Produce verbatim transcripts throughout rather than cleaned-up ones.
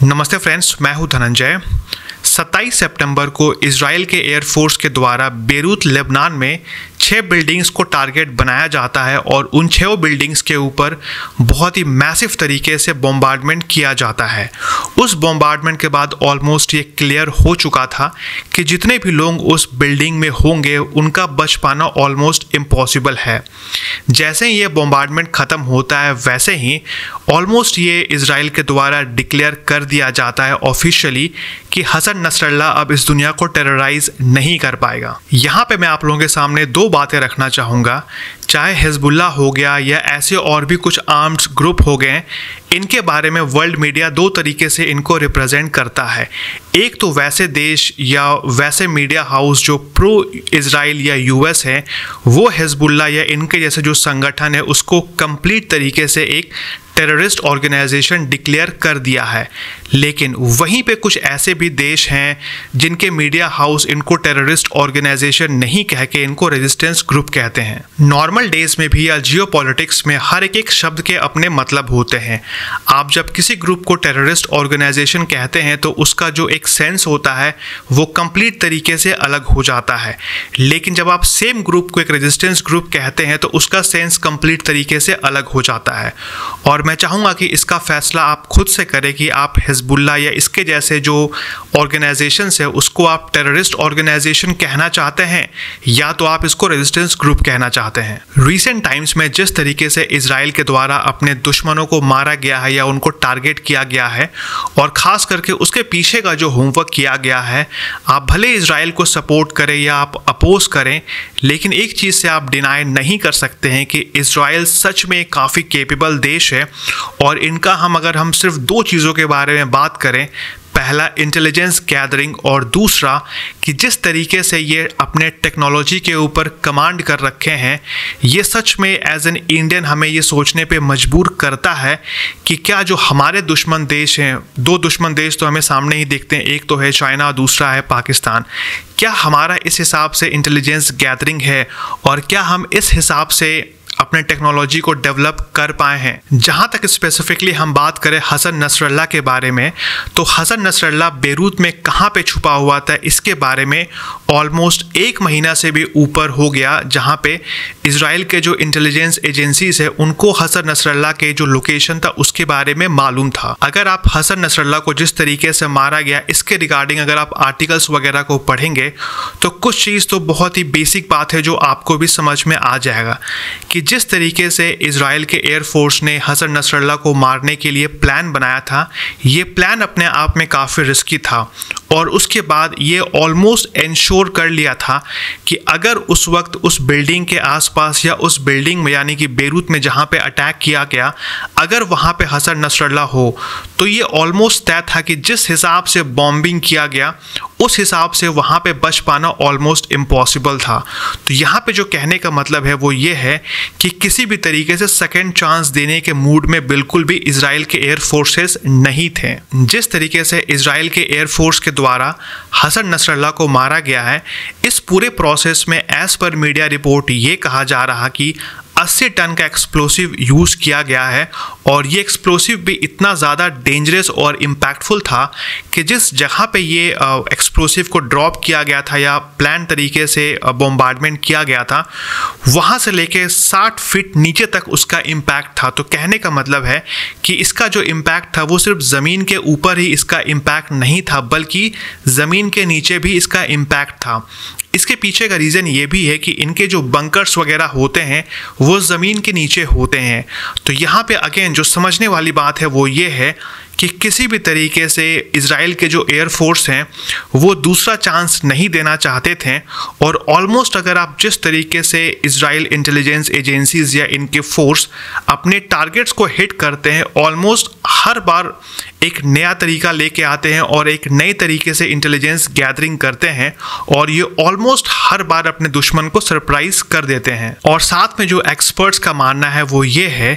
नमस्ते फ्रेंड्स, मैं हूं धनंजय। सत्ताईस सितंबर को इजराइल के एयरफोर्स के द्वारा बेरूत लेबनान में छह बिल्डिंग्स को टारगेट बनाया जाता है और उन छह बिल्डिंग्स के ऊपर बहुत ही मैसिव तरीके से बॉम्बार्डमेंट किया जाता है। उस बॉम्बार्डमेंट के बाद ऑलमोस्ट ये क्लियर हो चुका था कि जितने भी लोग उस बिल्डिंग में होंगे उनका बच पाना ऑलमोस्ट इम्पॉसिबल है। जैसे ही ये बॉम्बार्डमेंट ख़त्म होता है वैसे ही ऑलमोस्ट ये इजराइल के द्वारा डिक्लेयर कर दिया जाता है ऑफिशियली कि हसन नसरल्ला अब इस दुनिया को टेरराइज नहीं कर पाएगा। यहाँ पे मैं आप लोगों के सामने दो बातें रखना चाहूँगा, चाहे हिजबुल्लाह हो गया या ऐसे और भी कुछ आर्म्ड ग्रुप हो गए, इनके बारे में वर्ल्ड मीडिया दो तरीके से इनको रिप्रेजेंट करता है। एक तो वैसे देश या वैसे मीडिया हाउस जो प्रो इजराइल या यूएस है, वो हिजबुल्लाह या इनके जैसे जो संगठन है उसको कंप्लीट तरीके से एक टेररिस्ट ऑर्गेनाइजेशन डिक्लेयर कर दिया है। लेकिन वहीं पे कुछ ऐसे भी देश हैं जिनके मीडिया हाउस इनको टेररिस्ट ऑर्गेनाइजेशन नहीं कह के इनको रेजिस्टेंस ग्रुप कहते हैं। नॉर्मल डेज में भी या जियो पॉलिटिक्स में हर एक एक शब्द के अपने मतलब होते हैं। आप जब किसी ग्रुप को टेररिस्ट ऑर्गेनाइजेशन कहते हैं तो उसका जो एक सेंस होता है वो कंप्लीट तरीके से अलग हो जाता है। लेकिन जब आप सेम ग्रुप को एक रेजिस्टेंस ग्रुप कहते हैं तो उसका सेंस कंप्लीट तरीके से अलग हो जाता है। और मैं चाहूँगा कि इसका फैसला आप खुद से करें कि आप हिजबुल्लाह या इसके जैसे जो ऑर्गेनाइजेशंस है उसको आप टेररिस्ट ऑर्गेनाइजेशन कहना चाहते हैं या तो आप इसको रेजिस्टेंस ग्रुप कहना चाहते हैं। रीसेंट टाइम्स में जिस तरीके से इजराइल के द्वारा अपने दुश्मनों को मारा गया है या उनको टारगेट किया गया है और ख़ास करके उसके पीछे का जो होमवर्क किया गया है, आप भले इजराइल को सपोर्ट करें या आप अपोज करें, लेकिन एक चीज़ से आप डिनाई नहीं कर सकते हैं कि इजराइल सच में काफ़ी कैपेबल देश है। और इनका हम अगर हम सिर्फ दो चीज़ों के बारे में बात करें, पहला इंटेलिजेंस गैदरिंग और दूसरा कि जिस तरीके से ये अपने टेक्नोलॉजी के ऊपर कमांड कर रखे हैं, ये सच में एज एन इंडियन हमें ये सोचने पे मजबूर करता है कि क्या जो हमारे दुश्मन देश हैं, दो दुश्मन देश तो हमें सामने ही देखते हैं, एक तो है चाइना, दूसरा है पाकिस्तान, क्या हमारा इस हिसाब से इंटेलिजेंस गैदरिंग है और क्या हम इस हिसाब से अपने टेक्नोलॉजी को डेवलप कर पाए हैं। जहाँ तक स्पेसिफिकली हम बात करें हसन नसरल्ला के बारे में, तो हसन नसरल्ला बेरूत में कहाँ पे छुपा हुआ था इसके बारे में ऑलमोस्ट एक महीना से भी ऊपर हो गया, जहाँ पे इजराइल के जो इंटेलिजेंस एजेंसीज है उनको हसन नसरल्ला के जो लोकेशन था उसके बारे में मालूम था। अगर आप हसन नसरल्ला को जिस तरीके से मारा गया इसके रिगार्डिंग अगर आप आर्टिकल्स वगैरह को पढ़ेंगे तो कुछ चीज़ तो बहुत ही बेसिक बात है जो आपको भी समझ में आ जाएगा कि जिस तरीके से इजराइल के एयरफोर्स ने हसन नसरल्ला को मारने के लिए प्लान बनाया था, ये प्लान अपने आप में काफ़ी रिस्की था और उसके बाद ये ऑलमोस्ट इंश्योर कर लिया था कि अगर उस वक्त उस बिल्डिंग के आसपास या उस बिल्डिंग में यानी कि बेरूत में जहाँ पे अटैक किया गया, अगर वहाँ पे हसन नसरल्ला हो तो ये ऑलमोस्ट तय था कि जिस हिसाब से बॉम्बिंग किया गया उस हिसाब से वहाँ पे बच पाना ऑलमोस्ट इम्पॉसिबल था। तो यहाँ पे जो कहने का मतलब है वो ये है कि किसी भी तरीके से सेकेंड चांस देने के मूड में बिल्कुल भी इजराइल के एयर फोर्सेस नहीं थे। जिस तरीके से इजराइल के एयरफोर्स के द्वारा हसन नसरल्ला को मारा गया है, इस पूरे प्रोसेस में एज पर मीडिया रिपोर्ट ये कहा जा रहा कि अस्सी टन का एक्सप्लोसिव यूज़ किया गया है और ये एक्सप्लोसिव भी इतना ज़्यादा डेंजरस और इम्पैक्टफुल था कि जिस जगह पे ये एक्सप्लोसिव को ड्रॉप किया गया था या प्लान तरीके से बॉम्बार्डमेंट किया गया था, वहाँ से लेके साठ फीट नीचे तक उसका इम्पैक्ट था। तो कहने का मतलब है कि इसका जो इम्पैक्ट था वो सिर्फ ज़मीन के ऊपर ही इसका इम्पैक्ट नहीं था बल्कि ज़मीन के नीचे भी इसका इम्पैक्ट था। इसके पीछे का रीज़न ये भी है कि इनके जो बंकर्स वगैरह होते हैं वो ज़मीन के नीचे होते हैं। तो यहाँ पे अगेन जो समझने वाली बात है वो ये है कि किसी भी तरीके से इजराइल के जो एयरफोर्स हैं वो दूसरा चांस नहीं देना चाहते थे और ऑलमोस्ट अगर आप जिस तरीके से इजराइल इंटेलिजेंस एजेंसीज या इनके फोर्स अपने टारगेट्स को हिट करते हैं, ऑलमोस्ट हर बार एक नया तरीका लेके आते हैं और एक नए तरीके से इंटेलिजेंस गैदरिंग करते हैं और ये ऑलमोस्ट हर बार अपने दुश्मन को सरप्राइज कर देते हैं। और साथ में जो एक्सपर्ट्स का मानना है वो ये है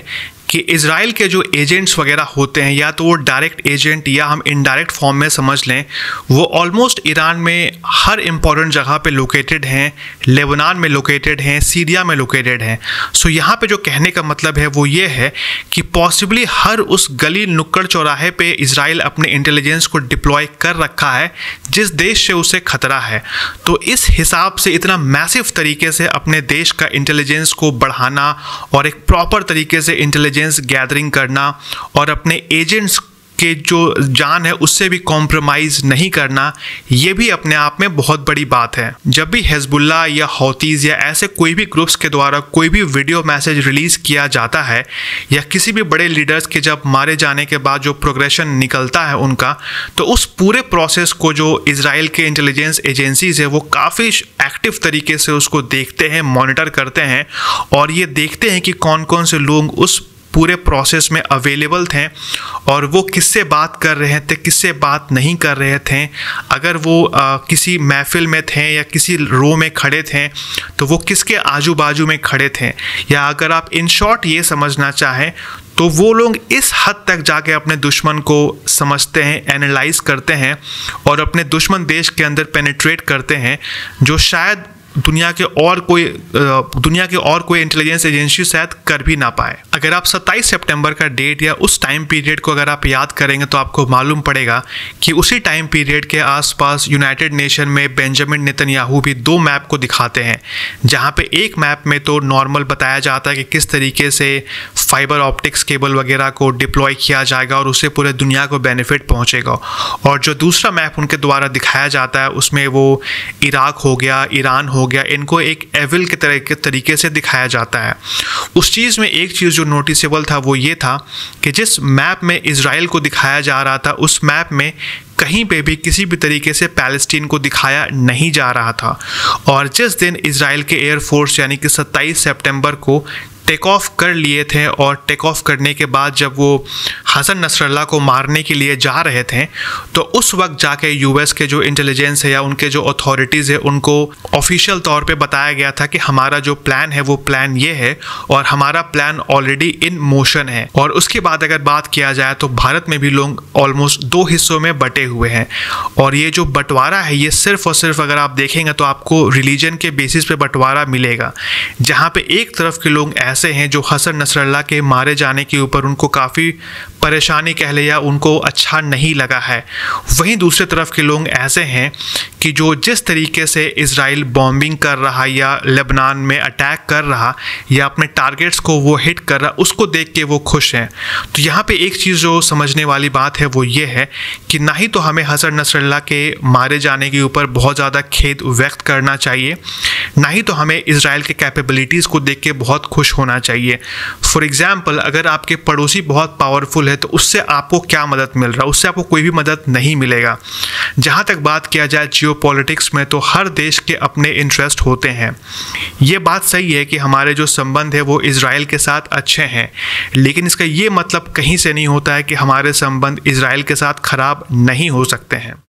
कि इज़राइल के जो एजेंट्स वगैरह होते हैं, या तो वो डायरेक्ट एजेंट या हम इनडायरेक्ट फॉर्म में समझ लें, वो ऑलमोस्ट ईरान में हर इम्पॉर्टेंट जगह पे लोकेटेड हैं, लेबनान में लोकेटेड हैं, सीरिया में लोकेटेड हैं। सो यहाँ पे जो कहने का मतलब है वो ये है कि पॉसिबली हर उस गली नुक्कड़ चौराहे पे इज़राइल अपने इंटेलिजेंस को डिप्लॉय कर रखा है जिस देश से उसे खतरा है। तो इस हिसाब से इतना मैसिव तरीके से अपने देश का इंटेलिजेंस को बढ़ाना और एक प्रॉपर तरीके से इंटेलिजेंस गैदरिंग करना और अपने एजेंट्स के जो जान है उससे भी कॉम्प्रोमाइज़ नहीं करना, ये भी अपने आप में बहुत बड़ी बात है। जब भी हिजबुल्लाह या हौतीज़ या ऐसे कोई भी ग्रुप्स के द्वारा कोई भी वीडियो मैसेज रिलीज़ किया जाता है, या किसी भी बड़े लीडर्स के जब मारे जाने के बाद जो प्रोग्रेशन निकलता है उनका, तो उस पूरे प्रोसेस को जो इज़राइल के इंटेलिजेंस एजेंसीज है वो काफ़ी एक्टिव तरीके से उसको देखते हैं, मॉनिटर करते हैं, और ये देखते हैं कि कौन कौन से लोग उस पूरे प्रोसेस में अवेलेबल थे और वो किससे बात कर रहे थे, किससे बात नहीं कर रहे थे। अगर वो आ, किसी महफिल में थे या किसी रो में खड़े थे तो वो किसके आजू बाजू में खड़े थे, या अगर आप इन शॉर्ट ये समझना चाहें तो वो लोग इस हद तक जाके अपने दुश्मन को समझते हैं, एनालाइज करते हैं और अपने दुश्मन देश के अंदर पेनिट्रेट करते हैं, जो शायद दुनिया के और कोई दुनिया के और कोई इंटेलिजेंस एजेंसी शायद कर भी ना पाए। अगर आप सत्ताईस सितंबर का डेट या उस टाइम पीरियड को अगर आप याद करेंगे तो आपको मालूम पड़ेगा कि उसी टाइम पीरियड के आसपास यूनाइटेड नेशन में बेंजामिन नेतन्याहू भी दो मैप को दिखाते हैं, जहां पे एक मैप में तो नॉर्मल बताया जाता है कि किस तरीके से फाइबर ऑप्टिक्स केबल वगैरह को डिप्लॉय किया जाएगा और उससे पूरे दुनिया को बेनिफिट पहुँचेगा, और जो दूसरा मैप उनके द्वारा दिखाया जाता है उसमें वो इराक हो गया, ईरान हो गया, इनको एक एविल के तरह के तरीके से दिखाया जाता है। उस चीज़ में एक चीज़ जो नोटिसेबल था वो ये था कि जिस मैप में इज़राइल को दिखाया जा रहा था उस मैप में कहीं पे भी किसी भी तरीके से पैलेस्टीन को दिखाया नहीं जा रहा था। और जिस दिन इज़राइल के एयरफोर्स यानी कि सत्ताईस सितंबर को टेक ऑफ कर लिए थे, और टेक ऑफ करने के बाद जब वो हसन नसरल्ला को मारने के लिए जा रहे थे तो उस वक्त जाके यूएस के जो इंटेलिजेंस है या उनके जो अथॉरिटीज़ है उनको ऑफिशियल तौर पे बताया गया था कि हमारा जो प्लान है वो प्लान ये है और हमारा प्लान ऑलरेडी इन मोशन है। और उसके बाद अगर बात किया जाए तो भारत में भी लोग ऑलमोस्ट दो हिस्सों में बटे हुए हैं, और ये जो बंटवारा है ये सिर्फ और सिर्फ अगर आप देखेंगे तो आपको रिलीजन के बेसिस पे बंटवारा मिलेगा, जहाँ पे एक तरफ के लोग ऐसे हैं जो हसन नसरल्ला के मारे जाने के ऊपर उनको काफ़ी परेशानी कह ले या उनको अच्छा नहीं लगा है, वहीं दूसरे तरफ के लोग ऐसे हैं कि जो जिस तरीके से इज़राइल बॉम्बिंग कर रहा या लेबनान में अटैक कर रहा या अपने टारगेट्स को वो हिट कर रहा उसको देख के वो खुश हैं। तो यहाँ पे एक चीज़ जो समझने वाली बात है वो ये है कि ना ही तो हमें हसन नसरल्ला के मारे जाने के ऊपर बहुत ज़्यादा खेद व्यक्त करना चाहिए, ना ही तो हमें इज़राइल के कैपेबिलिटीज़ को देख के बहुत खुश होना चाहिए। फॉर एग्जाम्पल, अगर आपके पड़ोसी बहुत पावरफुल है तो उससे आपको क्या मदद मिल रहा है? उससे आपको कोई भी मदद नहीं मिलेगा। जहाँ तक बात किया जाए जियोपॉलिटिक्स में तो हर देश के अपने इंटरेस्ट होते हैं। ये बात सही है कि हमारे जो संबंध है वो इज़राइल के साथ अच्छे हैं, लेकिन इसका ये मतलब कहीं से नहीं होता है कि हमारे संबंध इज़राइल के साथ ख़राब नहीं हो सकते हैं।